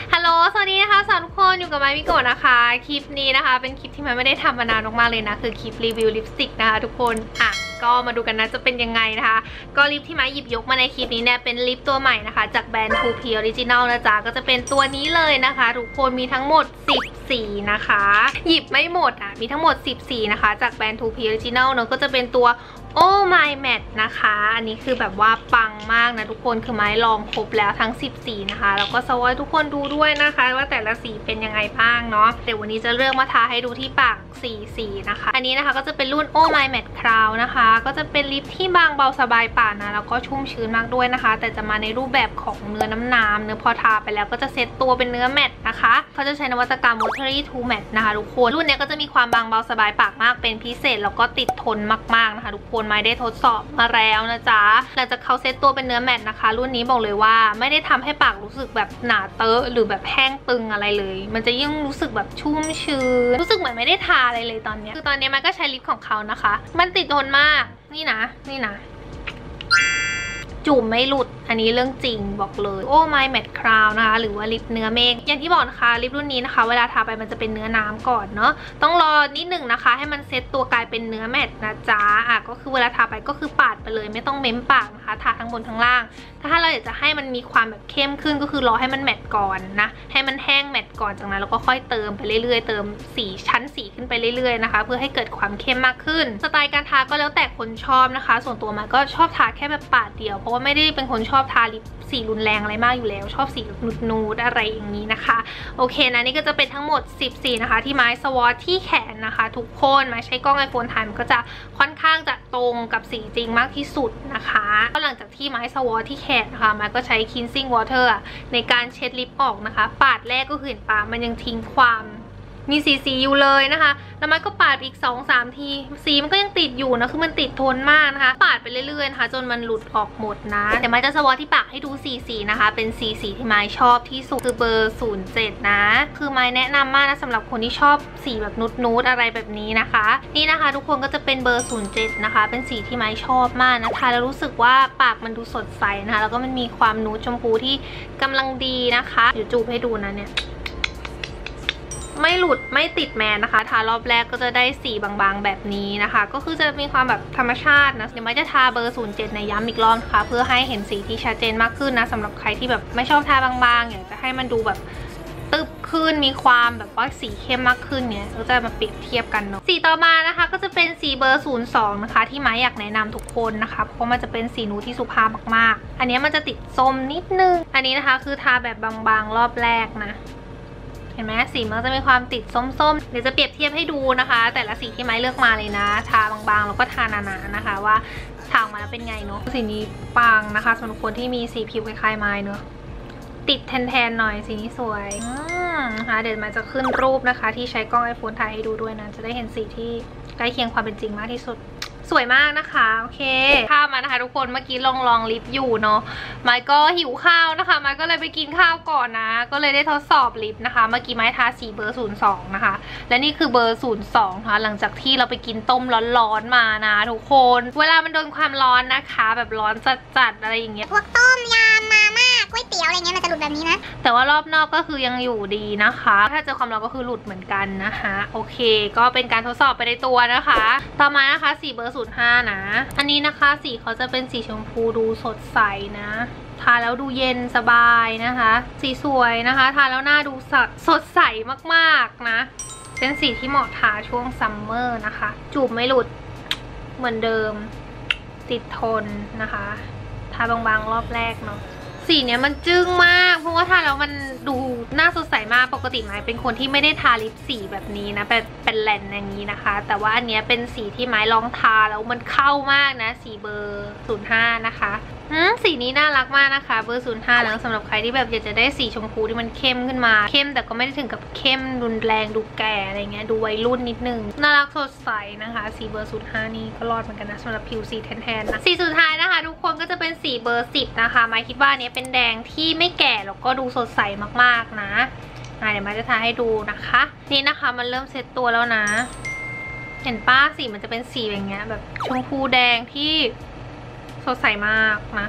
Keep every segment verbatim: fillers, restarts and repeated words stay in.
ฮัลโหลสวัสดีนะคะสวัสดีทุกคนอยู่กับไมมิโกะนะคะคลิปนี้นะคะเป็นคลิปที่ไมไม่ได้ทำมานานมากๆเลยนะคือคลิปรีวิวลิปสติกนะคะทุกคนอ่ะก็มาดูกันนะจะเป็นยังไงนะคะก็ลิปที่ไมหยิบยกมาในคลิปนี้เนี่ยเป็นลิปตัวใหม่นะคะจากแบรนด์ ทู พี Original นะจ๊ะก็จะเป็นตัวนี้เลยนะคะทุกคนมีทั้งหมดสิบสีนะคะหยิบไม่หมดอ่ะมีทั้งหมดสิบสีนะคะจากแบรนด์ ทู พี Original เนอะก็จะเป็นตัวโอ้ my matte นะคะอันนี้คือแบบว่าปังมากนะทุกคนคือไม้ลองครบแล้วทั้งสิบสีนะคะแล้วก็สวอยทุกคนดูด้วยนะคะว่าแต่ละสีเป็นยังไงบ้างเนาะเดี๋ยววันนี้จะเลือกมาทาให้ดูที่ปากสี่สีนะคะอันนี้นะคะก็จะเป็นรุ่นโอ้ my matte crown นะคะก็จะเป็นลิปที่บางเบาสบายปากนะแล้วก็ชุ่มชื้นมากด้วยนะคะแต่จะมาในรูปแบบของเนื้อน้ำน้ำเนื้อพอทาไปแล้วก็จะเซตตัวเป็นเนื้อแมตต์นะคะเขาจะใช้นวัตกรรม watery to matte นะคะทุกคนรุ่นนี้ก็จะมีความบางเบาสบายปากมากเป็นพิเศษแล้วก็ติดทนมากๆนะคะทุกคนไม่ได้ทดสอบมาแล้วนะจ๊ะหลังจากเขาเซตตัวเป็นเนื้อแมตต์นะคะรุ่นนี้บอกเลยว่าไม่ได้ทำให้ปากรู้สึกแบบหนาเตอะหรือแบบแห้งตึงอะไรเลยมันจะยิ่งรู้สึกแบบชุ่มชื้นรู้สึกเหมือนไม่ได้ทาอะไรเลยตอนนี้คือตอนนี้มันก็ใช้ลิปของเขานะคะมันติดทนมากนี่นะนี่นะจุ่มไม่หลุดอันนี้เรื่องจริงบอกเลยโอ้ my matte crown นะคะหรือว่าลิปเนื้อเมฆอย่างที่บอกนะคะลิปรุ่นนี้นะคะเวลาทาไปมันจะเป็นเนื้อน้ำก่อนเนาะต้องรอนิดหนึ่งนะคะให้มันเซตตัวกลายเป็นเนื้อแมตต์นะจ๊ะอ่ะก็คือเวลาทาไปก็คือปาดไปเลยไม่ต้องเม้มปากนะคะทาทั้งบนทั้งล่างถ้าเราอยากจะให้มันมีความแบบเข้มขึ้นก็คือรอให้มันแมตต์ก่อนนะให้มันแห้งแมตต์ก่อนจากนั้นแล้วก็ค่อยเติมไปเรื่อยๆเติมสีชั้นสีขึ้นไปเรื่อยๆนะคะเพื่อให้เกิดความเข้มมากขึ้นสไตล์การทาก็แล้วแต่คนชอบนะคะส่วนตัวมาก็ชอบทาแค่แบบปาดเดียวเพราะว่าไม่ได้เป็นคนชอบทาลิปสีรุนแรงอะไรมากอยู่แล้วชอบสีนูดนูดอะไรอย่างนี้นะคะโอเคนะนี่ก็จะเป็นทั้งหมดสิบสีนะคะที่ไม้สวอตที่แขนนะคะทุกคนไม้ใช้กล้อง ไอโฟน ถ่ายมันก็จะค่อนข้างจะตรงกับสีจริงมากที่สุดนะคะก็หลังจากที่ไม้สวอตที่แขนนะคะไม้ก็ใช้ cleansing water ในการเช็ดลิปออกนะคะปาดแรกก็คือเห็นปะมันยังทิ้งความมีสีสีอยู่เลยนะคะแล้วมันก็ปาดอีก สองสาม ทีสีมันก็ยังติดอยู่นะคือมันติดทนมากนะคะปาดไปเรื่อยๆนะคะจนมันหลุดออกหมดนะเดี๋ยวไม้จะสวอตที่ปากให้ดูสีสีนะคะเป็นสีสีที่ไม้ชอบที่สุดคือเบอร์ศูนย์เจ็ดนะคือไม้แนะนำมากนะสำหรับคนที่ชอบสีแบบนูดๆอะไรแบบนี้นะคะนี่นะคะทุกคนก็จะเป็นเบอร์ศูนย์เจ็ดนะคะเป็นสีที่ไม้ชอบมากนะคะแล้วรู้สึกว่าปากมันดูสดใสนะคะแล้วก็มันมีความนูดชมพูที่กำลังดีนะคะเดี๋ยวจูบให้ดูนะเนี่ยไม่หลุดไม่ติดแมนนะคะทารอบแรกก็จะได้สีบางๆแบบนี้นะคะก็คือจะมีความแบบธรรมชาตินะเดี๋ยวไม่จะทาเบอร์ศูนย์เจ็ดในย้ำอีกรอบนะคะเพื่อให้เห็นสีที่ชัดเจนมากขึ้นนะสำหรับใครที่แบบไม่ชอบทาบางๆอยากจะให้มันดูแบบตึบขึ้นมีความแบบว่าสีเข้มมากขึ้นเนี่ยเราจะมาเปรียบเทียบกันเนาะสีต่อมานะคะก็จะเป็นสีเบอร์ศูนย์สองนะคะที่ไม้อยากแนะนำทุกคนนะคะเพราะมันจะเป็นสีนูที่สุภาพมากๆอันนี้มันจะติดส้มนิดนึงอันนี้นะคะคือทาแบบบางๆรอบแรกนะเห็นไหมสีมันจะมีความติดส้มๆเดี๋ยวจะเปรียบเทียบให้ดูนะคะแต่ละสีที่ไม้เลือกมาเลยนะทาบางๆแล้วก็ทาหนาๆนะคะว่าทาออกมาแล้วเป็นไงเนาะสีนี้ปังนะคะสำหรับคนที่มีสีผิวคล้ายๆไม้เนาะติดแทนๆหน่อยสีนี้สวยนะคะเดี๋ยวมันจะขึ้นรูปนะคะที่ใช้กล้อง ไอโฟน ถ่ายให้ดูด้วยนะจะได้เห็นสีที่ใกล้เคียงความเป็นจริงมากที่สุดสวยมากนะคะโอเคข้ามมานะคะทุกคนเมื่อกี้ลองลองลิปอยู่เนาะไม้ก็หิวข้าวนะคะไม้ก็เลยไปกินข้าวก่อนนะก็เลยได้ทดสอบลิปนะคะเมื่อกี้ไม้ทาสีเบอร์ศูนย์สองนะคะและนี่คือเบอร์ศูนย์สองนะคะหลังจากที่เราไปกินต้มร้อนๆมานะทุกคนเวลามันโดนความร้อนนะคะแบบร้อนจัดๆอะไรอย่างเงี้ยพวกต้มยำมาม่าก๋วยเตี๋ยวอะไรเงี้ยมันจะหลุดแบบนี้นะแต่ว่ารอบนอกก็คือยังอยู่ดีนะคะถ้าเจอความร้อนก็คือหลุดเหมือนกันนะคะโอเคก็เป็นการทดสอบไปในตัวนะคะต่อมานะคะสีเบอร์ศูนย์ห้านะอันนี้นะคะสีเขาจะเป็นสีชมพูดูสดใสนะทาแล้วดูเย็นสบายนะคะสีสวยนะคะทาแล้วหน้าดูสดสดใสมากๆนะเป็นสีที่เหมาะทาช่วงซัมเมอร์นะคะจูบไม่หลุดเหมือนเดิมติดทนนะคะทาบางๆรอบแรกเนาะสีเนี้ยมันจึ้งมากเพราะว่าทาแล้วมันดูหน้าสดใสมากปกติไม้เป็นคนที่ไม่ได้ทาลิปสีแบบนี้นะเป็นเป็นแลนอย่างนี้นะคะแต่ว่าอันเนี้ยเป็นสีที่ไม้ลองทาแล้วมันเข้ามากนะสีเบอร์ศูนย์ห้านะคะอืมสีนี้น่ารักมากนะคะเบอร์ศูนย์ห้าแล้วสำหรับใครที่แบบอยากจะได้สีชมพูที่มันเข้มขึ้นมาเข้มแต่ก็ไม่ได้ถึงกับเข้มรุนแรงดูแก่อะไรเงี้ยดูวัยรุ่นนิดนึงน่ารักสดใสนะคะสีเบอร์ศูนย์ห้านี่ก็รอดเหมือนกันนะสำหรับผิวสีแทนๆนะสีสุดท้ายนะคะทุกคนก็จะเป็นสีเบอร์สิบนะคะไม้คิดว่านี้เป็นแดงที่ไม่แก่แล้วก็ดูสดใสมากๆนะเดี๋ยวไม้จะทาให้ดูนะคะนี่นะคะมันเริ่มเซตตัวแล้วนะเห็นป้าสีมันจะเป็นสีอย่างเงี้ยแบบชมพูแดงที่สดใสมากนะ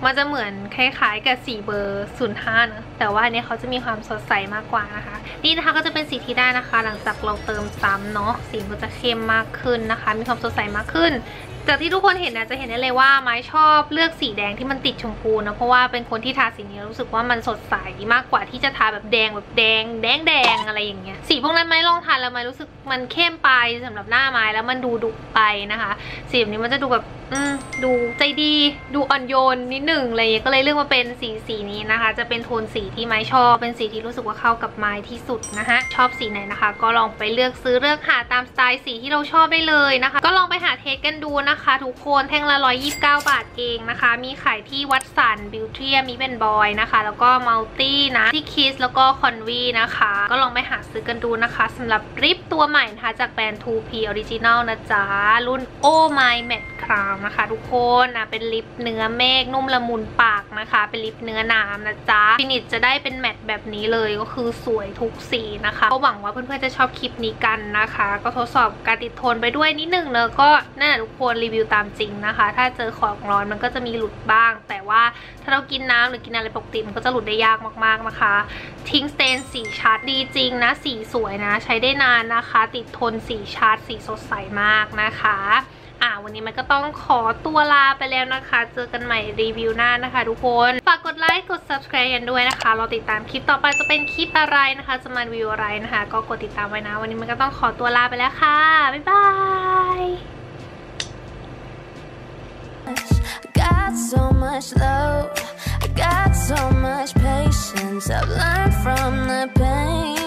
มันจะเหมือนคล้ายๆกับสีเบอร์ศูนย์ห้านะแต่ว่าอันนี้เขาจะมีความสดใสมากกว่านะคะนี่นะคะก็จะเป็นสีที่ได้นะคะหลังจากเราเติมซ้ำเนาะสีก็จะเข้มมากขึ้นนะคะมีความสดใสมากขึ้นจากที่ทุกคนเห็นนะจะเห็นได้เลยว่าไม้ชอบเลือกสีแดงที่มันติดชมพูนะเพราะว่าเป็นคนที่ทาสีนี้รู้สึกว่ามันสดใสมากกว่าที่จะทาแบบแดงแบบแดงแดงแดงอะไรอย่างเงี้ยสีพวกนั้นไม้ลองทาแล้วไม้รู้สึกมันเข้มไปสำหรับหน้าไม้แล้วมันดูดุไปนะคะสีแบบนี้มันจะดูแบบอืมดูใจดีดูอ่อนโยนนิดหนึ่งอะไรอย่างเงี้ยก็เลยเลือกมาเป็นสีสีนี้นะคะจะเป็นโทนสีที่ไม้ชอบเป็นสีที่รู้สึกว่าเข้ากับไม้ที่สุดนะคะชอบสีไหนนะคะก็ลองไปเลือกซื้อเลือกหาตามสไตล์สีที่เราชอบได้เลยนะคะก็ลองไปหาเทสกันดูนะคะทุกคนแท่งละหนึ่งร้อยยี่สิบเก้าบาทเองนะคะมีขายที่วัดสันบิวเทียมิเป็นบอยนะคะแล้วก็มัลตี้นะที่คิสแล้วก็คอนวีนะคะก็ลองไปหาซื้อกันดูนะคะสำหรับริปตัวใหม่นะคะจากแบรนด์ ทู พี Original นะจ๊ะรุ่น Oh My Matte Crown นะคะทุกคนนะเป็นลิปเนื้อเมฆนุ่มละมุนปากนะคะเป็นลิปเนื้อน้ำนะจ๊ะฟินิชจะได้เป็นแมตต์แบบนี้เลยก็คือสวยทุกสีนะคะก็หวังว่าเพื่อนๆจะชอบคลิปนี้กันนะคะก็ทดสอบการติดทนไปด้วยนิดนึงเนอะก็นั่นแหละทุกคนรีวิวตามจริงนะคะถ้าเจอของร้อนมันก็จะมีหลุดบ้างแต่ว่าถ้าเรากินน้ำหรือกินอะไรปกติมันก็จะหลุดได้ยากมากๆนะคะทิ้งสเตนสีชัดดีจริงนะสีสวยนะใช้ได้นานนะคะติดทนสีชัดสีสดใสมากนะคะอ่ะวันนี้มันก็ต้องขอตัวลาไปแล้วนะคะเจอกันใหม่รีวิวหน้านะคะทุกคนฝากกดไลค์กด ซับสไครบ์ กันด้วยนะคะเราติดตามคลิปต่อไปจะเป็นคลิปอะไรนะคะจะมารีวิวอะไรนะคะก็กดติดตามไว้นะวันนี้มันก็ต้องขอตัวลาไปแล้วค่ะบ๊ายบาย Got so much love, I got so much patience. I've learned from the pain.